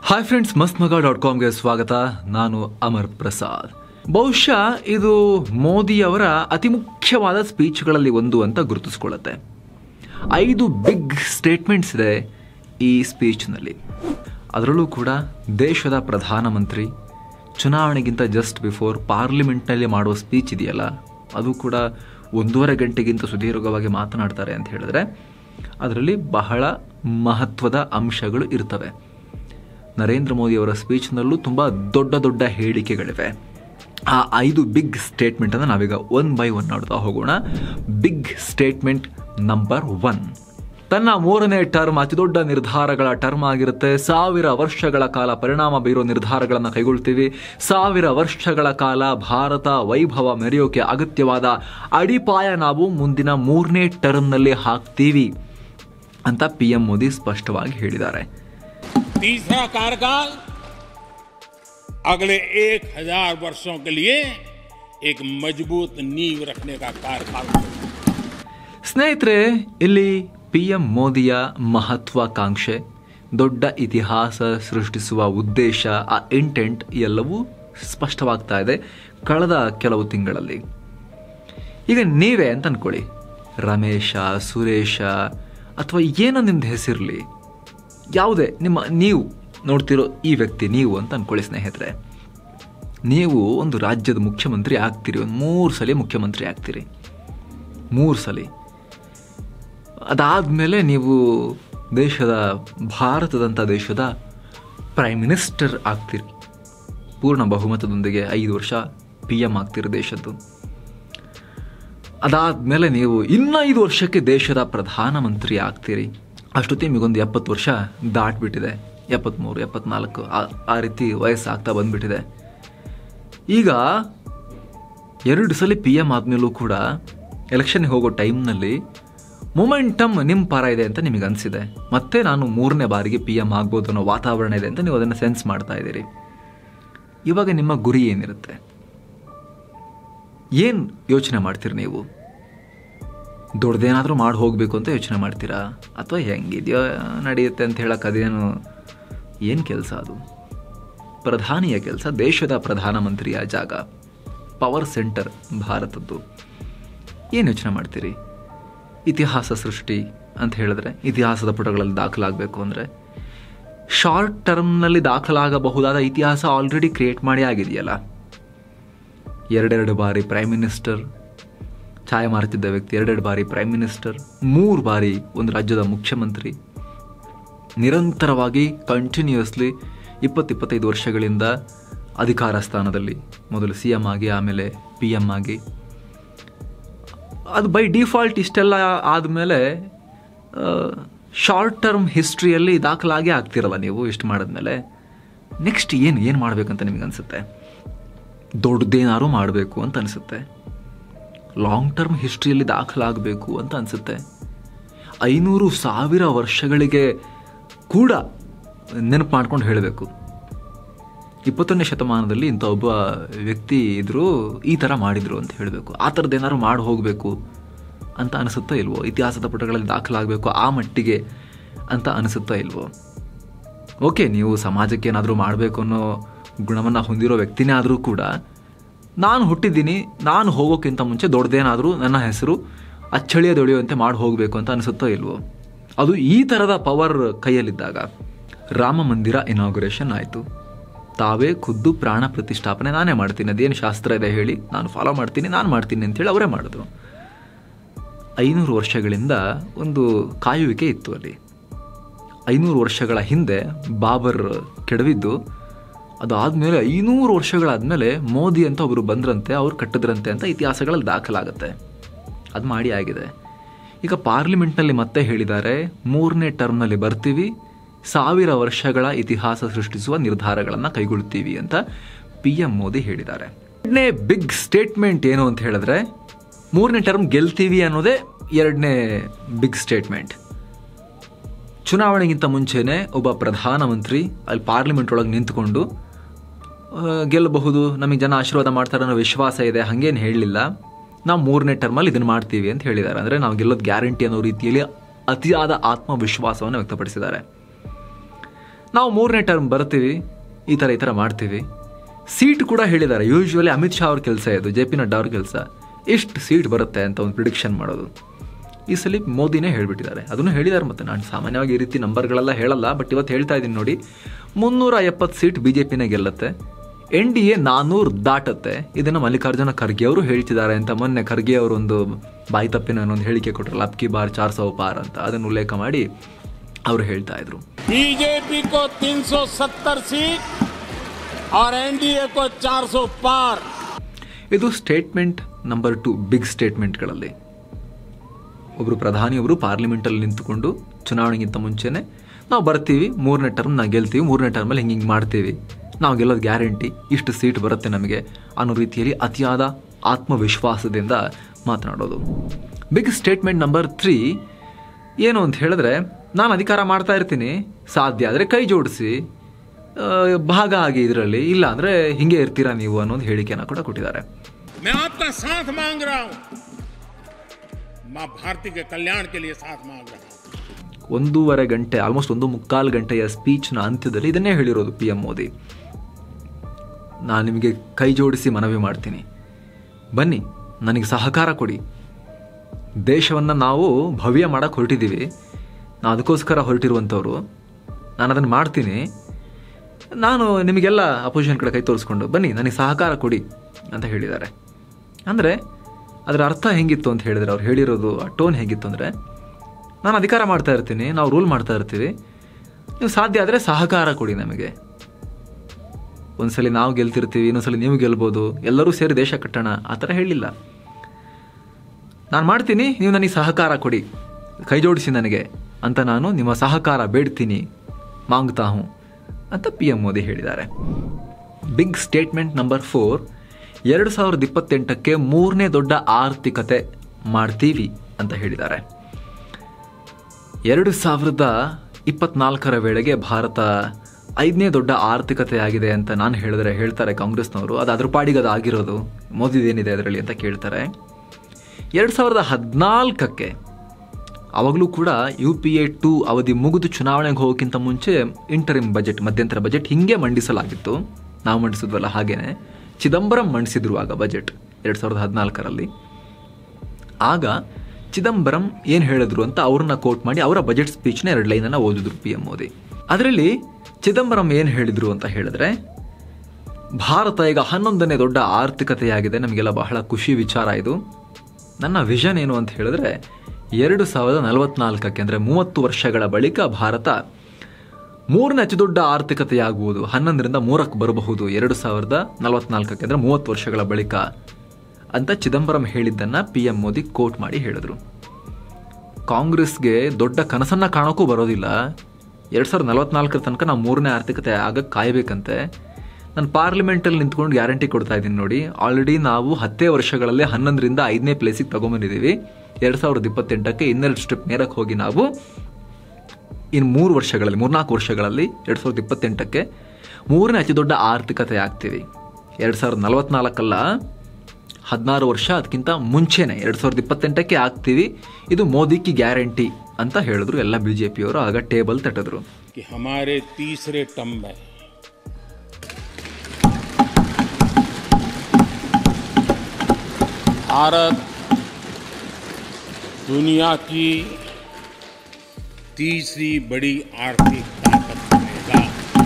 Hi friends, mastmaga.comಗೆ ಸ್ವಾಗತ. ನಾನು ಅಮರ್ ಪ್ರಸಾದ್. ಬಹುಶಃ ಇದು ಮೋದಿಯವರ ಅತಿ ಮುಖ್ಯವಾದ ಸ್ಪೀಚ್ಗಳಲ್ಲಿ ಒಂದು ಅಂತ ಗುರುತಿಸಿಕೊಳ್ಳುತ್ತೆ. 5 ಬಿಗ್ ಸ್ಟೇಟ್ಮೆಂಟ್ಸ್ ಇದೆ ಈ ಸ್ಪೀಚ್ನಲ್ಲಿ. ಅದರಲ್ಲೂ ಕೂಡ ದೇಶದ ಪ್ರಧಾನಮಂತ್ರಿ ಚುನಾವಣೆಗಿಂತ ಜಸ್ಟ್ ಬಿಫೋರ್ ಪಾರ್ಲಿಮೆಂಟ್ನಲ್ಲಿ ಮಾಡುವ ಸ್ಪೀಚ್ ಇದೆಯಲ್ಲ, ಅದು ಕೂಡ 1.5 ಗಂಟೆಗಿಂತ ಸುದೀರ್ಘವಾಗಿ ಮಾತನಾಡ್ತಾರೆ ಅಂತ ಹೇಳಿದ್ರೆ ಅದರಲ್ಲಿ ಬಹಳ ಮಹತ್ವದ ಅಂಶಗಳು ಇರ್ತವೆ. ನರೇಂದ್ರ ಮೋದಿಯವರ ಸ್ಪೀಚ್ನಲ್ಲೂ ತುಂಬ ದೊಡ್ಡ ಹೇಳಿಕೆಗಳಿವೆ. ಆ 5 ಬಿಗ್ ಸ್ಟೇಟ್ಮೆಂಟನ್ನು ನಾವೀಗ 1 ಬೈ 1 ನೋಡ್ತಾ ಹೋಗೋಣ. ಬಿಗ್ ಸ್ಟೇಟ್ಮೆಂಟ್ ನಂಬರ್ 1, ತನ್ನ 3ನೇ ಟರ್ಮ್ ಅತಿ ದೊಡ್ಡ ನಿರ್ಧಾರಗಳ ಟರ್ಮ್ ಆಗಿರುತ್ತೆ. 1000 ವರ್ಷಗಳ ಕಾಲ ಪರಿಣಾಮ ಬೀರೋ ನಿರ್ಧಾರಗಳನ್ನು ಕೈಗೊಳ್ತೀವಿ. 1000 ವರ್ಷಗಳ ಕಾಲ ಭಾರತ ವೈಭವ ಮೆರೆಯೋಕೆ ಅಗತ್ಯವಾದ ಅಡಿಪಾಯ ನಾವು ಮುಂದಿನ 3ನೇ ಟರ್ಮ್ನಲ್ಲಿ ಹಾಕ್ತೀವಿ ಅಂತ PM ಮೋದಿ ಸ್ಪಷ್ಟವಾಗಿ ಹೇಳಿದ್ದಾರೆ. तीसरा कार्यकाल अगले 1000 वर्षों के लिए एक मजबूत नींव रखने का कार्यकाल. ಸ್ನೇಹಿತರೆ, ಇಲ್ಲಿ PM ಮೋದಿಯ ಮಹತ್ವಾಕಾಂಕ್ಷೆ, ದೊಡ್ಡ ಇತಿಹಾಸ ಸೃಷ್ಟಿಸುವ ಉದ್ದೇಶ, ಆ ಇಂಟೆಂಟ್ ಎಲ್ಲವೂ ಸ್ಪಷ್ಟವಾಗ್ತಾ ಇದೆ ಕಳೆದ ಕೆಲವು ತಿಂಗಳಲ್ಲಿ. ಈಗ ನೀವೇ ಅಂತ ಅನ್ಕೊಳ್ಳಿ, ರಮೇಶ, ಸುರೇಶ ಅಥವಾ ಏನೋ ನಿಮ್ದು ಹೆಸರಿರಲಿ, ಯಾವುದೇ ನೀವು ನೋಡ್ತಿರೋ ಈ ವ್ಯಕ್ತಿ ನೀವು ಅಂತ ಅನ್ಕೊಳ್ಳಿ ಸ್ನೇಹಿತರೆ. ನೀವು ಒಂದು ರಾಜ್ಯದ ಮುಖ್ಯಮಂತ್ರಿ ಆಗ್ತೀರಿ, ಒಂದು 3 ಸಲ ಮುಖ್ಯಮಂತ್ರಿ ಆಗ್ತೀರಿ, 3 ಸಲ. ಅದಾದಮೇಲೆ ನೀವು ಭಾರತದಂಥ ದೇಶದ ಪ್ರೈಮ್ ಮಿನಿಸ್ಟರ್ ಆಗ್ತೀರಿ, ಪೂರ್ಣ ಬಹುಮತದೊಂದಿಗೆ 5 ವರ್ಷ PM ಆಗ್ತೀರಿ ದೇಶದ್ದು. ಅದಾದಮೇಲೆ ನೀವು ಇನ್ನು 5 ವರ್ಷಕ್ಕೆ ದೇಶದ ಪ್ರಧಾನಮಂತ್ರಿ ಆಗ್ತೀರಿ. ಅಷ್ಟೊತ್ತಿಗೆ ನಿಮಗೊಂದು 70 ವರ್ಷ ದಾಟ್ಬಿಟ್ಟಿದೆ, 73, 74 ಆ ರೀತಿ ವಯಸ್ಸಾಗ್ತಾ ಬಂದ್ಬಿಟ್ಟಿದೆ. ಈಗ 2 ಸಲ PM ಆದಮೇಲೂ ಕೂಡ ಎಲೆಕ್ಷನ್ಗೆ ಹೋಗೋ ಟೈಮ್ನಲ್ಲಿ ಮೊಮೆಂಟಮ್ ನಿಮ್ಮ ಪರ ಇದೆ ಅಂತ ನಿಮಗೆ ಅನಿಸಿದೆ. ಮತ್ತೆ ನಾನು 3ನೇ ಬಾರಿಗೆ PM ಆಗ್ಬೋದು ಅನ್ನೋ ವಾತಾವರಣ ಇದೆ ಅಂತ ನೀವು ಅದನ್ನು ಸೆನ್ಸ್ ಮಾಡ್ತಾ ಇದ್ದೀರಿ. ಇವಾಗ ನಿಮ್ಮ ಗುರಿ ಏನಿರುತ್ತೆ? ಏನು ಯೋಚನೆ ಮಾಡ್ತೀರಿ ನೀವು? ದೊಡ್ಡದೇನಾದರೂ ಮಾಡಿ ಹೋಗಬೇಕು ಅಂತ ಯೋಚನೆ ಮಾಡ್ತೀರಾ, ಅಥವಾ ಹೆಂಗಿದೆಯೋ ನಡೆಯುತ್ತೆ ಅಂತ ಹೇಳಕ್ಕೆ ಏನು ಕೆಲಸ? ಅದು ಪ್ರಧಾನಿಯ ಕೆಲಸ, ದೇಶದ ಪ್ರಧಾನಮಂತ್ರಿಯ ಜಾಗ, ಪವರ್ ಸೆಂಟರ್ ಭಾರತದ್ದು. ಏನು ಯೋಚನೆ ಮಾಡ್ತೀರಿ? ಇತಿಹಾಸ ಸೃಷ್ಟಿ ಅಂತ ಹೇಳಿದ್ರೆ, ಇತಿಹಾಸದ ಪುಟಗಳಲ್ಲಿ ದಾಖಲಾಗಬೇಕು ಅಂದರೆ ಶಾರ್ಟ್ ಟರ್ಮ್ನಲ್ಲಿ ದಾಖಲಾಗಬಹುದಾದ ಇತಿಹಾಸ ಆಲ್ರೆಡಿ ಕ್ರಿಯೇಟ್ ಮಾಡಿ ಆಗಿದೆಯಲ್ಲ. 2 ಬಾರಿ ಪ್ರೈಮ್ ಮಿನಿಸ್ಟರ್, ಛಾಯೆ ಮಾರುತ್ತಿದ್ದ ವ್ಯಕ್ತಿ 2 ಬಾರಿ ಪ್ರೈಮ್ ಮಿನಿಸ್ಟರ್, 3 ಬಾರಿ ಒಂದು ರಾಜ್ಯದ ಮುಖ್ಯಮಂತ್ರಿ, ನಿರಂತರವಾಗಿ ಕಂಟಿನ್ಯೂಸ್ಲಿ 20-25 ವರ್ಷಗಳಿಂದ ಅಧಿಕಾರ ಸ್ಥಾನದಲ್ಲಿ, ಮೊದಲು CM ಆಗಿ ಆಮೇಲೆ PM ಆಗಿ. ಅದು ಬೈ ಡಿಫಾಲ್ಟ್ ಇಷ್ಟೆಲ್ಲ ಆದಮೇಲೆ ಶಾರ್ಟ್ ಟರ್ಮ್ ಹಿಸ್ಟ್ರಿಯಲ್ಲಿ ದಾಖಲಾಗೇ ಆಗ್ತಿರಲ್ಲ ನೀವು ಇಷ್ಟು ಮಾಡಿದ್ಮೇಲೆ. ನೆಕ್ಸ್ಟ್ ಏನು ಮಾಡಬೇಕಂತ ನಿಮಗೆ ಅನಿಸುತ್ತೆ? ದೊಡ್ಡದೇನಾದ್ರು ಮಾಡಬೇಕು ಅಂತ ಅನಿಸುತ್ತೆ, ಲಾಂಗ್ ಟರ್ಮ್ ಹಿಸ್ಟ್ರಿಯಲ್ಲಿ ದಾಖಲಾಗಬೇಕು ಅಂತ ಅನಿಸುತ್ತೆ. 500,000 ವರ್ಷಗಳಿಗೆ ಕೂಡ ನೆನಪು ಮಾಡ್ಕೊಂಡು ಹೇಳಬೇಕು, 21ನೇ ಶತಮಾನದಲ್ಲಿ ಇಂಥ ಒಬ್ಬ ವ್ಯಕ್ತಿ ಇದ್ರು, ಈ ಥರ ಮಾಡಿದ್ರು ಅಂತ ಹೇಳಬೇಕು. ಆ ಥರದ್ದು ಏನಾದ್ರು ಮಾಡಿ ಹೋಗಬೇಕು ಅಂತ ಅನಿಸುತ್ತಾ ಇಲ್ವೋ? ಇತಿಹಾಸದ ಪುಟಗಳಲ್ಲಿ ದಾಖಲಾಗಬೇಕು ಆ ಮಟ್ಟಿಗೆ ಅಂತ ಅನಿಸುತ್ತಾ ಇಲ್ವೋ? ಓಕೆ, ನೀವು ಸಮಾಜಕ್ಕೆ ಏನಾದರೂ ಮಾಡಬೇಕು ಅನ್ನೋ ಗುಣವನ್ನು ಹೊಂದಿರೋ ವ್ಯಕ್ತಿನೇ ಆದರೂ ಕೂಡ, ನಾನು ಹುಟ್ಟಿದ್ದೀನಿ, ನಾನು ಹೋಗೋಕ್ಕಿಂತ ಮುಂಚೆ ದೊಡ್ಡದೇನಾದರೂ ನನ್ನ ಹೆಸರು ಅಚ್ಚಳಿಯದೊಳೆಯುವಂತೆ ಮಾಡಿ ಹೋಗಬೇಕು ಅಂತ ಅನಿಸುತ್ತೋ ಇಲ್ವೋ? ಅದು ಈ ಥರದ ಪವರ್ ಕೈಯಲ್ಲಿದ್ದಾಗ ರಾಮ ಮಂದಿರ ಇನಾಗ್ರೇಷನ್ ಆಯಿತು. ತಾವೇ ಖುದ್ದು ಪ್ರಾಣ ಪ್ರತಿಷ್ಠಾಪನೆ ನಾನೇ ಮಾಡ್ತೀನಿ, ಅದೇನು ಶಾಸ್ತ್ರ ಇದೆ ಹೇಳಿ, ನಾನು ಫಾಲೋ ಮಾಡ್ತೀನಿ, ನಾನು ಮಾಡ್ತೀನಿ ಅಂತೇಳಿ ಅವರೇ ಮಾಡಿದ್ರು. 500 ವರ್ಷಗಳಿಂದ ಒಂದು ಕಾಯುವಿಕೆ ಇತ್ತು ಅಲ್ಲಿ. 500 ವರ್ಷಗಳ ಹಿಂದೆ ಬಾಬರ್ ಕೆಡವಿದ್ದು, ಅದಾದಮೇಲೆ 500 ವರ್ಷಗಳಾದಮೇಲೆ ಮೋದಿ ಅಂತ ಒಬ್ಬರು ಬಂದ್ರಂತೆ, ಅವ್ರು ಕಟ್ಟಿದ್ರಂತೆ ಅಂತ ಇತಿಹಾಸಗಳಲ್ಲಿ ದಾಖಲಾಗುತ್ತೆ. ಅದು ಮಾಡಿ ಆಗಿದೆ. ಈಗ ಪಾರ್ಲಿಮೆಂಟ್ನಲ್ಲಿ ಮತ್ತೆ ಹೇಳಿದ್ದಾರೆ, 3ನೇ ಟರ್ಮ್ನಲ್ಲಿ ಬರ್ತೀವಿ, 1000 ವರ್ಷಗಳ ಇತಿಹಾಸ ಸೃಷ್ಟಿಸುವ ನಿರ್ಧಾರಗಳನ್ನು ಕೈಗೊಳ್ತೀವಿ ಅಂತ PM ಮೋದಿ ಹೇಳಿದ್ದಾರೆ. 2ನೇ ಬಿಗ್ ಸ್ಟೇಟ್ಮೆಂಟ್ ಏನು ಅಂತ ಹೇಳಿದ್ರೆ, 3ನೇ ಟರ್ಮ್ ಗೆಲ್ತೀವಿ ಅನ್ನೋದೇ 2ನೇ ಬಿಗ್ ಸ್ಟೇಟ್ಮೆಂಟ್. ಚುನಾವಣೆಗಿಂತ ಮುಂಚೆನೇ ಒಬ್ಬ ಪ್ರಧಾನಮಂತ್ರಿ ಅಲ್ಲಿ ಪಾರ್ಲಿಮೆಂಟ್ ಒಳಗೆ ನಿಂತ್ಕೊಂಡು ಗೆಲ್ಲಬಹುದು, ನಮಗೆ ಜನ ಆಶೀರ್ವಾದ ಮಾಡ್ತಾರೆ ಅನ್ನೋ ವಿಶ್ವಾಸ ಇದೆ, ಹಾಗೇನು ಹೇಳಲಿಲ್ಲ, ನಾವು 3ನೇ ಟರ್ಮಲ್ಲಿ ಇದನ್ನು ಮಾಡ್ತೀವಿ ಅಂತ ಹೇಳಿದ್ದಾರೆ. ಅಂದರೆ ನಾವು ಗೆಲ್ಲೋದು ಗ್ಯಾರಂಟಿ ಅನ್ನೋ ರೀತಿಯಲ್ಲಿ ಅತಿಯಾದ ಆತ್ಮವಿಶ್ವಾಸವನ್ನು ವ್ಯಕ್ತಪಡಿಸಿದ್ದಾರೆ. ನಾವು 3ನೇ ಟರ್ಮ್ ಬರ್ತೀವಿ, ಈ ಥರ ಮಾಡ್ತೀವಿ. ಸೀಟ್ ಕೂಡ ಹೇಳಿದ್ದಾರೆ. ಯೂಶ್ವಲಿ ಅಮಿತ್ ಶಾ ಅವ್ರ ಕೆಲಸ ಇದು, JP ನಡ್ಡಾ ಅವ್ರ ಕೆಲಸ ಎಷ್ಟು ಸೀಟ್ ಬರುತ್ತೆ ಅಂತ ಒಂದು ಪ್ರಿಡಿಕ್ಷನ್ ಮಾಡೋದು. ಈ ಸಲ ಮೋದಿನೇ ಹೇಳಿಬಿಟ್ಟಿದ್ದಾರೆ, ಅದನ್ನು ಹೇಳಿದ್ದಾರೆ. ಮತ್ತು ನಾನು ಸಾಮಾನ್ಯವಾಗಿ ಈ ರೀತಿ ನಂಬರ್ಗಳೆಲ್ಲ ಹೇಳಲ್ಲ, ಬಟ್ ಇವತ್ತು ಹೇಳ್ತಾ ಇದ್ದೀನಿ ನೋಡಿ, 350 ಸೀಟ್ BJPನೇ ಗೆಲ್ಲುತ್ತೆ, NDA 400 ದಾಟುತ್ತೆ. ಇದನ್ನು ಮಲ್ಲಿಕಾರ್ಜುನ ಖರ್ಗೆ ಅವರು ಹೇಳ್ತಿದ್ದಾರೆ ಅಂತ ಮೊನ್ನೆ ಖರ್ಗೆ ಅವರು ಒಂದು ಬಾಯಿ ತಪ್ಪಿನ ಒಂದು ಹೇಳಿಕೆ ಕೊಟ್ಟರಲ್ಲ, ಅಬ್ಕಿ ಬಾರ್ 400 ಪಾರ್ ಅಂತ, ಅದನ್ನು ಉಲ್ಲೇಖ ಮಾಡಿ ಅವರು ಹೇಳ್ತಾ ಇದ್ರು. बीजेपी को 370 सीट और NDA को 400 पार. ಇದು ಸ್ಟೇಟ್ಮೆಂಟ್ ನಂಬರ್ 2 ಬಿಗ್ ಸ್ಟೇಟ್ಮೆಂಟ್ಗಳಲ್ಲಿ. ಒಬ್ಬರು ಪ್ರಧಾನಿಯೊಬ್ಬರು ಪಾರ್ಲಿಮೆಂಟಲ್ಲಿ ನಿಂತುಕೊಂಡು ಚುನಾವಣೆಗಿಂತ ಮುಂಚೆನೆ ನಾವು ಬರ್ತೀವಿ, 3ನೇ ಟರ್ಮ್ ನಾವು ಗೆಲ್ತೀವಿ, 3ನೇ ಟರ್ಮಲ್ಲಿ ಹಿಂಗೆ ಮಾಡ್ತೀವಿ, ನಾವು ಗೆಲ್ಲೋದು ಗ್ಯಾರಂಟಿ, ಇಷ್ಟು ಸೀಟ್ ಬರುತ್ತೆ ನಮಗೆ ಅನ್ನೋ ರೀತಿಯಲ್ಲಿ ಅತಿಯಾದ ಆತ್ಮವಿಶ್ವಾಸದಿಂದ ಮಾತನಾಡೋದು. ಬಿಗ್ ಸ್ಟೇಟ್ಮೆಂಟ್ ನಂಬರ್ 3 ಏನು ಅಂತ ಹೇಳಿದ್ರೆ, ನಾನು ಅಧಿಕಾರ ಮಾಡ್ತಾ ಇರ್ತೀನಿ, ಸಾಧ್ಯ ಆದರೆ ಕೈ ಜೋಡಿಸಿ ಭಾಗ ಆಗಿ ಇದರಲ್ಲಿ, ಇಲ್ಲ ಅಂದರೆ ಹಿಂಗೆ ಇರ್ತೀರಾ ನೀವು ಅನ್ನೋದು ಹೇಳಿಕೆನ ಕೂಡ ಕೊಟ್ಟಿದ್ದಾರೆ. मैं आपका साथ मांग रहा हूं, मां भारती के कल्याण के लिए साथ मांग रहा हूं. 1.5 ಗಂಟೆ, ಆಲ್ಮೋಸ್ಟ್ 1.25 ಗಂಟೆಯ ಸ್ಪೀಚ್ನ ಅಂತ್ಯದಲ್ಲಿ ಇದನ್ನೇ ಹೇಳಿರೋದು PM ಮೋದಿ. ನಾನು ನಿಮಗೆ ಕೈ ಜೋಡಿಸಿ ಮನವಿ ಮಾಡ್ತೀನಿ, ಬನ್ನಿ ನನಗೆ ಸಹಕಾರ ಕೊಡಿ. ದೇಶವನ್ನು ನಾವು ಭವ್ಯ ಮಾಡೋಕ್ಕೆ ಹೊರಟಿದ್ದೀವಿ, ನಾವು ಅದಕ್ಕೋಸ್ಕರ ಹೊರಟಿರುವಂಥವ್ರು, ನಾನು ಅದನ್ನು ಮಾಡ್ತೀನಿ, ನಾನು ನಿಮಗೆಲ್ಲ ಅಪೋಸಿಷನ್ ಕಡೆ ಕೈ ತೋರಿಸ್ಕೊಂಡು ಬನ್ನಿ ನನಗೆ ಸಹಕಾರ ಕೊಡಿ ಅಂತ ಹೇಳಿದ್ದಾರೆ. ಅಂದರೆ ಅದರ ಅರ್ಥ ಹೆಂಗಿತ್ತು ಅಂತ ಹೇಳಿದರೆ, ಅವ್ರು ಹೇಳಿರೋದು ಆ ಟೋನ್ ಹೇಗಿತ್ತು ಅಂದರೆ, ನಾನು ಅಧಿಕಾರ ಮಾಡ್ತಾ ಇರ್ತೀನಿ, ನಾವು ರೂಲ್ ಮಾಡ್ತಾ ಇರ್ತೀವಿ, ನೀವು ಸಾಧ್ಯ ಆದರೆ ಸಹಕಾರ ಕೊಡಿ ನಮಗೆ. ಒಂದ್ಸಲಿ ನಾವು ಗೆಲ್ತಿರ್ತೀವಿ, ಇನ್ನೊಂದ್ಸಲಿ ನೀವು ಗೆಲ್ಬೋದು, ಎಲ್ಲರೂ ಸೇರಿ ದೇಶ ಕಟ್ಟೋಣ, ಆ ಥರ ಹೇಳಿಲ್ಲ. ನಾನು ಮಾಡ್ತೀನಿ, ನೀವು ನನಗೆ ಸಹಕಾರ ಕೊಡಿ, ಕೈ ಜೋಡಿಸಿ ನನಗೆ ಅಂತ ನಾನು ನಿಮ್ಮ ಸಹಕಾರ ಬೇಡ್ತೀನಿ, ಮಾಂಗ್ತಾ ಹೂँ ಅಂತ PM ಮೋದಿ ಹೇಳಿದ್ದಾರೆ. ಬಿಗ್ ಸ್ಟೇಟ್ಮೆಂಟ್ ನಂಬರ್ 4, 2028ಕ್ಕೆ 3ನೇ ದೊಡ್ಡ ಆರ್ಥಿಕತೆ ಮಾಡ್ತೀವಿ ಅಂತ ಹೇಳಿದ್ದಾರೆ. 2024ರ ವೇಳೆಗೆ ಭಾರತ 5ನೇ ದೊಡ್ಡ ಆರ್ಥಿಕತೆ ಆಗಿದೆ ಅಂತ ನಾನು ಹೇಳಿದ್ರೆ ಹೇಳ್ತಾರೆ ಕಾಂಗ್ರೆಸ್ನವರು, ಅದು ಅದ್ರ ಪಾಡಿಗೆ ಅದು ಆಗಿರೋದು, ಮೋದಿದೇನಿದೆ ಅದರಲ್ಲಿ ಅಂತ ಕೇಳ್ತಾರೆ. 2014ಕ್ಕೆ ಅವಾಗಲೂ ಕೂಡ UPA 2 ಅವಧಿ ಮುಗಿದು ಚುನಾವಣೆಗೆ ಹೋಗೋಕ್ಕಿಂತ ಮುಂಚೆ ಇಂಟರಿಮ್ ಬಜೆಟ್, ಮಧ್ಯಂತರ ಬಜೆಟ್ ಹಿಂಗೆ ಮಂಡಿಸಲಾಗಿತ್ತು. ನಾವು ಮಂಡಿಸಿದ್ವಲ್ಲ ಹಾಗೇನೆ ಚಿದಂಬರಂ ಮಂಡಿಸಿದ್ರು ಆಗ ಬಜೆಟ್ 2014ರಲ್ಲಿ. ಆಗ ಚಿದಂಬರಂ ಏನು ಹೇಳಿದ್ರು ಅಂತ ಅವ್ರನ್ನ ಕೋಟ್ ಮಾಡಿ ಅವರ ಬಜೆಟ್ ಸ್ಪೀಚ್ನ 2 ಲೈನನ್ನು ಓದಿದ್ರು PM ಮೋದಿ. ಅದರಲ್ಲಿ ಚಿದಂಬರಂ ಏನು ಹೇಳಿದ್ರು ಅಂತ ಹೇಳಿದ್ರೆ, ಭಾರತ ಈಗ 11ನೇ ದೊಡ್ಡ ಆರ್ಥಿಕತೆಯಾಗಿದೆ, ನಮಗೆಲ್ಲ ಬಹಳ ಖುಷಿ ವಿಚಾರ ಇದು. ನನ್ನ ವಿಷನ್ ಏನು ಅಂತ ಹೇಳಿದ್ರೆ, 2044ಕ್ಕೆ ಅಂದರೆ 30 ವರ್ಷಗಳ ಬಳಿಕ ಭಾರತ 3ನೇ ಅತಿ ದೊಡ್ಡ ಆರ್ಥಿಕತೆಯಾಗುವುದು, 11ರಿಂದ 3ಕ್ಕೆ ಬರಬಹುದು 2044ಕ್ಕೆ ಅಂದರೆ 30 ವರ್ಷಗಳ ಬಳಿಕ ಅಂತ ಚಿದಂಬರಂ ಹೇಳಿದ್ದನ್ನು PM ಮೋದಿ ಕೋಟ್ ಮಾಡಿ ಹೇಳಿದ್ರು. ಕಾಂಗ್ರೆಸ್ಗೆ ದೊಡ್ಡ ಕನಸನ್ನು ಕಾಣೋಕ್ಕೂ ಬರೋದಿಲ್ಲ, 2044 ತನಕ ನಾವು 3ನೇ ಆರ್ಥಿಕತೆ ಆಗಕ್ಕೆ ಕಾಯಬೇಕಂತೆ. ನಾನು ಪಾರ್ಲಿಮೆಂಟಲ್ಲಿ ನಿಂತ್ಕೊಂಡು ಗ್ಯಾರಂಟಿ ಕೊಡ್ತಾ ಇದ್ದೀನಿ ನೋಡಿ, ಆಲ್ರೆಡಿ ನಾವು 10 ವರ್ಷಗಳಲ್ಲಿ 11ರಿಂದ 5ನೇ ಪ್ಲೇಸಿಗೆ ತಗೊಂಬಂದಿದ್ದೀವಿ. 2028ಕ್ಕೆ ಇನ್ನೆರಡು ಸ್ಟೆಪ್ ನೇರಕ್ಕೆ ಹೋಗಿ ನಾವು ಇನ್ನು 3-4 ವರ್ಷಗಳಲ್ಲಿ 2028ಕ್ಕೆ 3ನೇ ಅತಿ ದೊಡ್ಡ ಆರ್ಥಿಕತೆ ಆಗ್ತೀವಿ. 2044 16 ವರ್ಷ ಅದಕ್ಕಿಂತ ಮುಂಚೆನೆ 2028ಕ್ಕೆ ಆಗ್ತೀವಿ, ಇದು ಮೋದಿಗೆ ಗ್ಯಾರಂಟಿ ಅಂತ ಹೇಳಿದ್ರು ಎಲ್ಲ BJPಯವರು. ಆಗ ಟೇಬಲ್ ತಟ್ಟಿದ್ರು. हमारे तीसरे टर्म में भारत दुनिया की तीसरी बड़ी आर्थिक ताकत बनेगा.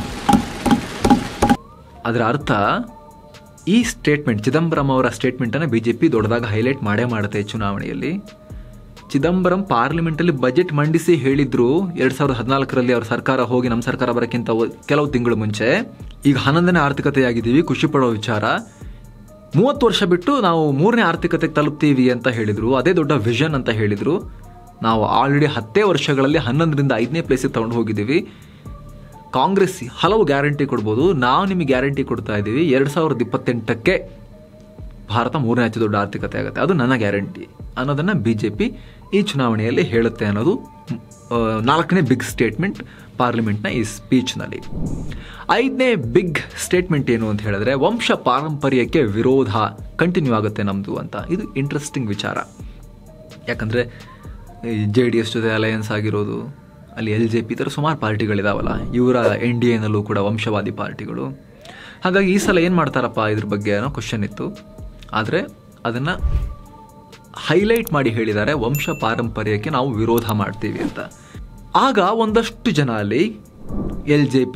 ಅದರ ಅರ್ಥ ಈ ಸ್ಟೇಟ್ಮೆಂಟ್, ಚಿದಂಬರಂ ಅವರ ಸ್ಟೇಟ್ಮೆಂಟನ್ನು BJP ದೊಡ್ಡದಾಗಿ ಹೈಲೈಟ್ ಮಾಡೇ ಮಾಡುತ್ತೆ ಚುನಾವಣೆಯಲ್ಲಿ. ಚಿದಂಬರಂ ಪಾರ್ಲಿಮೆಂಟಲ್ಲಿ ಬಜೆಟ್ ಮಂಡಿಸಿ ಹೇಳಿದ್ರು 2014ರಲ್ಲಿ ಅವ್ರ ಸರ್ಕಾರ ಹೋಗಿ ನಮ್ಮ ಸರ್ಕಾರ ಬರೋಕ್ಕಿಂತ ಕೆಲವು ತಿಂಗಳು ಮುಂಚೆ, ಈಗ 11ನೇ ಆರ್ಥಿಕತೆಯಾಗಿದ್ದೀವಿ, ಖುಷಿ ಪಡೋ ವಿಚಾರ, 30 ವರ್ಷ ಬಿಟ್ಟು ನಾವು 3ನೇ ಆರ್ಥಿಕತೆಗೆ ತಲುಪ್ತೀವಿ ಅಂತ ಹೇಳಿದರು. ಅದೇ ದೊಡ್ಡ ವಿಷನ್ ಅಂತ ಹೇಳಿದರು. ನಾವು ಆಲ್ರೆಡಿ 10 ವರ್ಷಗಳಲ್ಲಿ 11ರಿಂದ 5ನೇ ಪ್ಲೇಸಿಗೆ ತಗೊಂಡು ಹೋಗಿದ್ದೀವಿ. ಕಾಂಗ್ರೆಸ್ ಹಲವು ಗ್ಯಾರಂಟಿ ಕೊಡ್ಬೋದು, ನಾವು ನಿಮಗೆ ಗ್ಯಾರಂಟಿ ಕೊಡ್ತಾ ಇದ್ದೀವಿ, 2028ಕ್ಕೆ ಭಾರತ 3ನೇ ಅತಿ ದೊಡ್ಡ ಆರ್ಥಿಕತೆ ಆಗುತ್ತೆ, ಅದು ನನ್ನ ಗ್ಯಾರಂಟಿ ಅನ್ನೋದನ್ನು BJP ಈ ಚುನಾವಣೆಯಲ್ಲಿ ಹೇಳುತ್ತೆ ಅನ್ನೋದು 4ನೇ ಬಿಗ್ ಸ್ಟೇಟ್ಮೆಂಟ್ ಪಾರ್ಲಿಮೆಂಟ್ನ ಈ ಸ್ಪೀಚ್ನಲ್ಲಿ. 5ನೇ ಬಿಗ್ ಸ್ಟೇಟ್ಮೆಂಟ್ ಏನು ಅಂತ ಹೇಳಿದ್ರೆ, ವಂಶ ಪಾರಂಪರ್ಯಕ್ಕೆ ವಿರೋಧ ಕಂಟಿನ್ಯೂ ಆಗುತ್ತೆ ನಮ್ಮದು ಅಂತ. ಇದು ಇಂಟ್ರೆಸ್ಟಿಂಗ್ ವಿಚಾರ, ಯಾಕಂದರೆ JDS ಜೊತೆ ಅಲಯನ್ಸ್ ಆಗಿರೋದು, ಅಲ್ಲಿ LJP ಥರ ಸುಮಾರು ಪಾರ್ಟಿಗಳಿದಾವಲ್ಲ, ಇವರ NDAನಲ್ಲೂ ಕೂಡ ವಂಶವಾದಿ ಪಾರ್ಟಿಗಳು. ಹಾಗಾಗಿ ಈ ಸಲ ಏನು ಮಾಡ್ತಾರಪ್ಪ ಇದ್ರ ಬಗ್ಗೆ ಅನ್ನೋ ಕ್ವಶನ್ ಇತ್ತು. ಆದರೆ ಅದನ್ನು ಹೈಲೈಟ್ ಮಾಡಿ ಹೇಳಿದ್ದಾರೆ, ವಂಶ ಪಾರಂಪರ್ಯಕ್ಕೆ ನಾವು ವಿರೋಧ ಮಾಡ್ತೀವಿ ಅಂತ. ಆಗ ಒಂದಷ್ಟು ಜನ ಅಲ್ಲಿ LJP,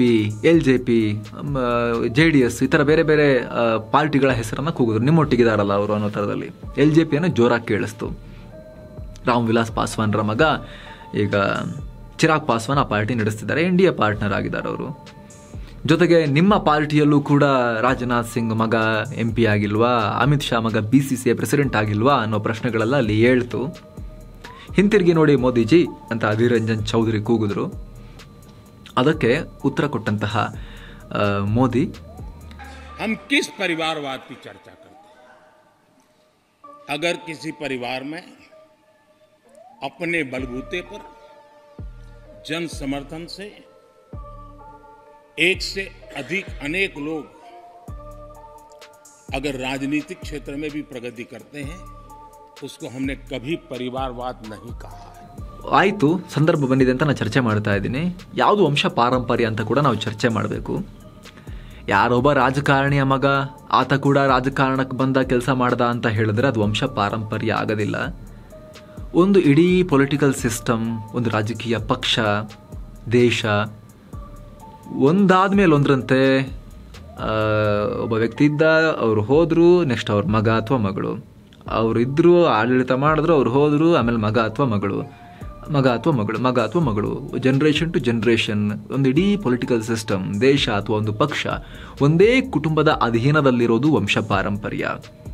JDS ಈ ಥರ ಬೇರೆ ಬೇರೆ ಪಾರ್ಟಿಗಳ ಹೆಸರನ್ನು ಕೂಗಿದ್ರು. ನಿಮ್ಮೊಟ್ಟಿಗಿದಾರಲ್ಲ ಅವರು ಅನ್ನೋ ಥರದಲ್ಲಿ LJPಯನ್ನು ಜೋರಾಗಿ ಕೇಳಿಸ್ತು. ರಾಮ್ ವಿಲಾಸ್ ಪಾಸ್ವಾನ್ರ ಮಗ ಈಗ ಚಿರಾಗ್ ಪಾಸ್ವಾನ್ ಆ ಪಾರ್ಟಿ ನಡೆಸ್ತಿದ್ದಾರೆ, NDA ಪಾರ್ಟ್ನರ್ ಆಗಿದ್ದಾರೆ ಅವರು. ಜೊತೆಗೆ ನಿಮ್ಮ ಪಾರ್ಟಿಯಲ್ಲೂ ಕೂಡ ರಾಜನಾಥ್ ಸಿಂಗ್ ಮಗ MP ಆಗಿಲ್ವಾ, ಅಮಿತ್ ಶಾ ಮಗ BCCI ಪ್ರೆಸಿಡೆಂಟ್ ಆಗಿಲ್ವಾ ಅನ್ನೋ ಪ್ರಶ್ನೆಗಳೆಲ್ಲ ಅಲ್ಲಿ ಹೇಳ್ತು. ಹಿಂತಿರುಗಿ ನೋಡಿ ಮೋದಿಜಿ ಅಂತ ಅಧೀರ್ ರಂಜನ್ ಚೌಧರಿ ಕೂಗಿದ್ರು. ಅದಕ್ಕೆ ಉತ್ತರ ಕೊಟ್ಟಂತಹ ಮೋದಿ, हम किस परिवारवाद की चर्चा करते हैं? अगर किसी परिवार में अपने बलबूते पर जन समर्थन से एक से अधिक अनेक लोग अगर राजनीतिक क्षेत्र में भी प्रगति करते हैं तो उसको हमने कभी परिवारवाद नहीं कहा है. ಆಯಿತು, ಸಂದರ್ಭ ಬಂದಿದೆ ಅಂತ ನಾನು ಚರ್ಚೆ ಮಾಡ್ತಾ ಇದ್ದೀನಿ. ಯಾವುದು ವಂಶ ಪಾರಂಪರ್ಯ ಅಂತ ಕೂಡ ನಾವು ಚರ್ಚೆ ಮಾಡಬೇಕು. ಯಾರೊಬ್ಬ ರಾಜಕಾರಣಿಯ ಮಗ ಆತ ಕೂಡ ರಾಜಕಾರಣಕ್ಕೆ ಬಂದ ಕೆಲಸ ಮಾಡ್ದ ಅಂತ ಹೇಳಿದ್ರೆ ಅದು ವಂಶ ಪಾರಂಪರ್ಯ ಆಗೋದಿಲ್ಲ. ಒಂದು ಇಡೀ ಪೊಲಿಟಿಕಲ್ ಸಿಸ್ಟಮ್, ಒಂದು ರಾಜಕೀಯ ಪಕ್ಷ, ದೇಶ ಒಂದಾದ ಮೇಲೆ ಒಂದರಂತೆ ಒಬ್ಬ ವ್ಯಕ್ತಿ ಇದ್ದ, ಅವರು ಹೋದರು, ನೆಕ್ಸ್ಟ್ ಅವ್ರ ಮಗ ಅಥವಾ ಮಗಳು, ಅವರು ಇದ್ದರು, ಆಡಳಿತ ಮಾಡಿದ್ರು, ಅವ್ರು ಹೋದರು, ಆಮೇಲೆ ಮಗ ಅಥವಾ ಮಗಳು, ಜನರೇಷನ್ ಟು ಜನರೇಷನ್ ಒಂದು ಇಡೀ ಪೊಲಿಟಿಕಲ್ ಸಿಸ್ಟಮ್, ದೇಶ ಅಥವಾ ಒಂದು ಪಕ್ಷ ಒಂದೇ ಕುಟುಂಬದ ಅಧೀನದಲ್ಲಿರೋದು ವಂಶ ಪಾರಂಪರ್ಯ.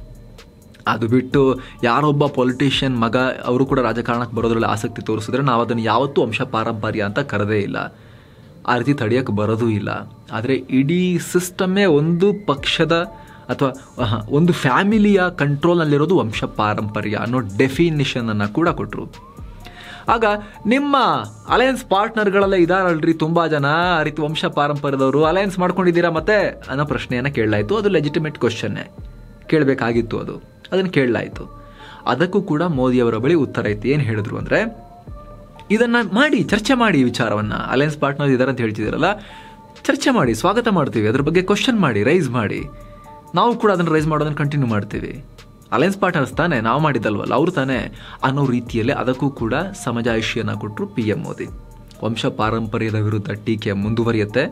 ಅದು ಬಿಟ್ಟು ಯಾರೊಬ್ಬ ಪೊಲಿಟಿಷಿಯನ್ ಮಗ ಅವರು ಕೂಡ ರಾಜಕಾರಣಕ್ಕೆ ಬರೋದ್ರಲ್ಲಿ ಆಸಕ್ತಿ ತೋರಿಸಿದ್ರೆ ನಾವು ಅದನ್ನು ಯಾವತ್ತೂ ವಂಶ ಪಾರಂಪರ್ಯ ಅಂತ ಕರೆದೇ ಇಲ್ಲ, ಆ ರೀತಿ ತಡೆಯೋಕ್ಕೆ ಬರೋದೂ ಇಲ್ಲ. ಆದರೆ ಇಡೀ ಸಿಸ್ಟಮ್ಮೇ ಒಂದು ಪಕ್ಷದ ಅಥವಾ ಒಂದು ಫ್ಯಾಮಿಲಿಯ ಕಂಟ್ರೋಲ್ನಲ್ಲಿರೋದು ವಂಶ ಪಾರಂಪರ್ಯ ಅನ್ನೋ ಡೆಫಿನಿಷನನ್ನು ಕೂಡ ಕೊಟ್ಟರು. ಆಗ ನಿಮ್ಮ ಅಲಯನ್ಸ್ ಪಾರ್ಟ್ನರ್ಗಳೆಲ್ಲ ಇದಾರಲ್ರಿ ತುಂಬ ಜನ ಆ ರೀತಿ ವಂಶ ಪಾರಂಪರ್ಯದವರು, ಅಲಯನ್ಸ್ ಮಾಡ್ಕೊಂಡಿದ್ದೀರಾ ಮತ್ತೆ ಅನ್ನೋ ಪ್ರಶ್ನೆಯನ್ನು ಕೇಳಲಾಯಿತು. ಅದು ಲೆಜಿಟಿಮೇಟ್ ಕ್ವಶನ್ನೇ, ಕೇಳಬೇಕಾಗಿತ್ತು, ಅದನ್ನು ಕೇಳಲಾಯಿತು. ಅದಕ್ಕೂ ಕೂಡ ಮೋದಿಯವರ ಬಳಿ ಉತ್ತರ ಇತ್ತು. ಏನು ಹೇಳಿದ್ರು ಅಂದರೆ, ಇದನ್ನು ಮಾಡಿ, ಚರ್ಚೆ ಮಾಡಿ, ವಿಚಾರವನ್ನು ಅಲಯನ್ಸ್ ಪಾರ್ಟ್ನರ್ ಇದ್ದಾರೆ ಅಂತ ಹೇಳ್ತಿದ್ದೀರಲ್ಲ, ಚರ್ಚೆ ಮಾಡಿ, ಸ್ವಾಗತ ಮಾಡ್ತೀವಿ, ಅದ್ರ ಬಗ್ಗೆ ಕ್ವಶನ್ ಮಾಡಿ, ರೈಸ್ ಮಾಡಿ, ನಾವು ಕೂಡ ಅದನ್ನು ರೈಸ್ ಮಾಡೋದನ್ನು ಕಂಟಿನ್ಯೂ ಮಾಡ್ತೀವಿ. ಅಲಯನ್ಸ್ ಪಾರ್ಟ್ನರ್ಸ್ ತಾನೇ, ನಾವು ಮಾಡಿದ್ದಲ್ವಲ್ಲ, ಅವರು ತಾನೇ ಅನ್ನೋ ರೀತಿಯಲ್ಲೇ ಅದಕ್ಕೂ ಕೂಡ ಸಮಜಾಯಿಷಿಯನ್ನು ಕೊಟ್ಟರು PM ಮೋದಿ. ವಂಶ ಪಾರಂಪರ್ಯದ ವಿರುದ್ಧ ಟೀಕೆ ಮುಂದುವರಿಯುತ್ತೆ.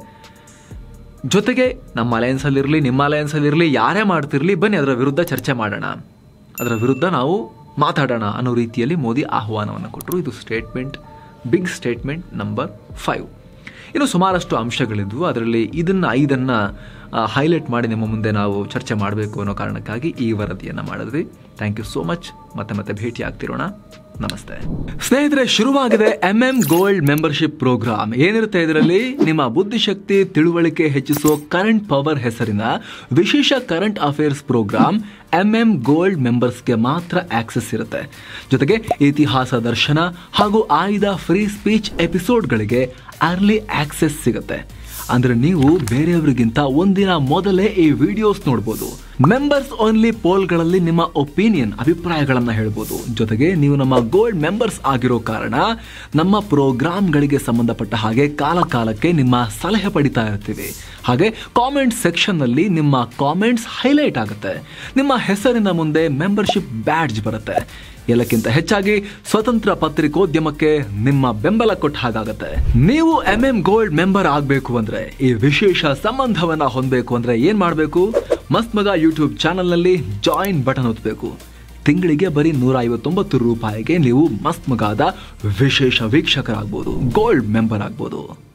ಜೊತೆಗೆ ನಮ್ಮ ಅಲಯನ್ಸಲ್ಲಿರಲಿ, ನಿಮ್ಮ ಅಲಯನ್ಸಲ್ಲಿರಲಿ, ಯಾರೇ ಮಾಡ್ತಿರಲಿ, ಬನ್ನಿ ಅದರ ವಿರುದ್ಧ ಚರ್ಚೆ ಮಾಡೋಣ, ಅದರ ವಿರುದ್ಧ ನಾವು ಮಾತಾಡೋಣ ಅನ್ನೋ ರೀತಿಯಲ್ಲಿ ಮೋದಿ ಆಹ್ವಾನವನ್ನು ಕೊಟ್ಟರು. ಇದು ಸ್ಟೇಟ್ಮೆಂಟ್, ಬಿಗ್ ಸ್ಟೇಟ್ಮೆಂಟ್ ನಂಬರ್ 5. ಇನ್ನು ಸುಮಾರಷ್ಟು ಅಂಶಗಳಿದ್ವು, ಅದರಲ್ಲಿ ಇದನ್ನು 5 ಹೈಲೈಟ್ ಮಾಡಿ ನಿಮ್ಮ ಮುಂದೆ ನಾವು ಚರ್ಚೆ ಮಾಡಬೇಕು ಅನ್ನೋ ಕಾರಣಕ್ಕಾಗಿ ಈ ವರದಿಯನ್ನು ಮಾಡಿದ್ವಿ. Thank you so much. ಮತ್ತೆ ಭೇಟಿ ಆಗ್ತಿರೋಣ. ನಮಸ್ತೆ ಸ್ನೇಹಿತರೆ. ಶುರುವಾಗಿದೆ Gold ಮೆಂಬರ್ಶಿಪ್ ಪ್ರೋಗ್ರಾಮ್. ಏನಿರುತ್ತೆ ಇದರಲ್ಲಿ? ನಿಮ್ಮ ಬುದ್ಧಿಶಕ್ತಿ, ತಿಳುವಳಿಕೆ ಹೆಚ್ಚಿಸೋ ಕರೆಂಟ್ ಪವರ್ ಹೆಸರಿನ ವಿಶೇಷ ಕರೆಂಟ್ ಅಫೇರ್ಸ್ ಪ್ರೋಗ್ರಾಮ್ Gold ಮೆಂಬರ್ಸ್ಗೆ ಮಾತ್ರ ಆಕ್ಸೆಸ್ ಇರುತ್ತೆ. ಜೊತೆಗೆ ಇತಿಹಾಸ ದರ್ಶನ ಹಾಗೂ ಆಯ್ದ ಫ್ರೀ ಸ್ಪೀಚ್ ಎಪಿಸೋಡ್ಗಳಿಗೆ ಅರ್ಲಿ ಆಕ್ಸೆಸ್ ಸಿಗುತ್ತೆ. ಅಂದ್ರೆ ನೀವು ಬೇರೆಯವರಿಗಿಂತ ಒಂದಿನ ಮೊದಲೇ ಈ ವಿಡಿಯೋಸ್ ನೋಡ್ಬೋದು. ಮೆಂಬರ್ಸ್ ಓನ್ಲಿ ಪೋಲ್ಗಳಲ್ಲಿ ನಿಮ್ಮ ಒಪಿನಿಯನ್, ಅಭಿಪ್ರಾಯಗಳನ್ನ ಹೇಳ್ಬೋದು. ಜೊತೆಗೆ ನೀವು ನಮ್ಮ ಗೋಲ್ಡ್ ಮೆಂಬರ್ಸ್ ಆಗಿರೋ ಕಾರಣ ನಮ್ಮ ಪ್ರೋಗ್ರಾಮ್ಗಳಿಗೆ ಸಂಬಂಧಪಟ್ಟ ಹಾಗೆ ಕಾಲಕಾಲಕ್ಕೆ ನಿಮ್ಮ ಸಲಹೆ ಪಡಿತಾ ಇರ್ತೀವಿ. ಹಾಗೆ ಕಾಮೆಂಟ್ ಸೆಕ್ಷನ್ನಲ್ಲಿ ನಿಮ್ಮ ಕಾಮೆಂಟ್ಸ್ ಹೈಲೈಟ್ ಆಗುತ್ತೆ. ನಿಮ್ಮ ಹೆಸರಿನ ಮುಂದೆ ಮೆಂಬರ್ಶಿಪ್ ಬ್ಯಾಡ್ಜ್ ಬರುತ್ತೆ. ಎಲ್ಲಕ್ಕಿಂತ ಹೆಚ್ಚಾಗಿ ಸ್ವತಂತ್ರ ಪತ್ರಿಕೋದ್ಯಮಕ್ಕೆ ನಿಮ್ಮ ಬೆಂಬಲ ಕೊಟ್ಟ ಹಾಗಾಗತ್ತೆ. ನೀವು Gold ಮೆಂಬರ್ ಆಗಬೇಕು ಅಂದ್ರೆ, ಈ ವಿಶೇಷ ಸಂಬಂಧವನ್ನ ಹೊಂದಬೇಕು ಅಂದ್ರೆ ಏನ್ ಮಾಡಬೇಕು? ಮಸ್ತ್ ಮಗ ಯೂಟ್ಯೂಬ್ ಚಾನಲ್ನಲ್ಲಿ ಜಾಯಿನ್ ಬಟನ್ ಒತ್ತಬೇಕು. ತಿಂಗಳಿಗೆ ಬರೀ 159 ರೂಪಾಯಿಗೆ ನೀವು ಮಸ್ತ್ ಮಗಾದ ವಿಶೇಷ ವೀಕ್ಷಕರಾಗಬಹುದು, ಗೋಲ್ಡ್ ಮೆಂಬರ್ ಆಗ್ಬೋದು.